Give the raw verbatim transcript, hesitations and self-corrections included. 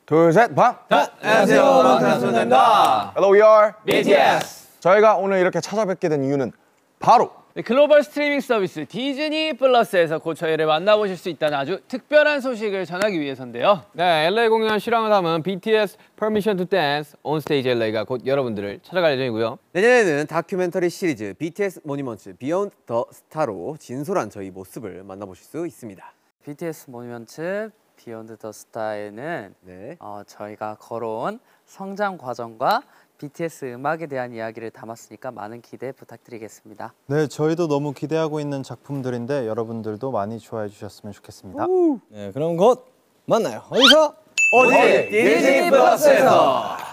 둘, 셋, 방! 자, 안녕하세요, 방탄소년단입니다. Hello, we are 비티에스. 저희가 오늘 이렇게 찾아뵙게 된 이유는 바로 네, 글로벌 스트리밍 서비스 디즈니 플러스에서 곧 저희를 만나보실 수 있다는 아주 특별한 소식을 전하기 위해서인데요. 네, 엘에이 공연 실황을 담은 비티에스 Permission to Dance On Stage 엘에이가 곧 여러분들을 찾아갈 예정이고요. 내년에는 다큐멘터리 시리즈 비티에스 모니먼트 비욘드 더 스타로 진솔한 저희 모습을 만나보실 수 있습니다. 비티에스 모니먼트 비욘드 더 스타에는 네. 어, 저희가 걸어온 성장 과정과 비티에스 음악에 대한 이야기를 담았으니까 많은 기대 부탁드리겠습니다. 네, 저희도 너무 기대하고 있는 작품들인데 여러분들도 많이 좋아해 주셨으면 좋겠습니다. 네, 그럼 곧 만나요. 어디서? 어디 디즈니 플러스에서.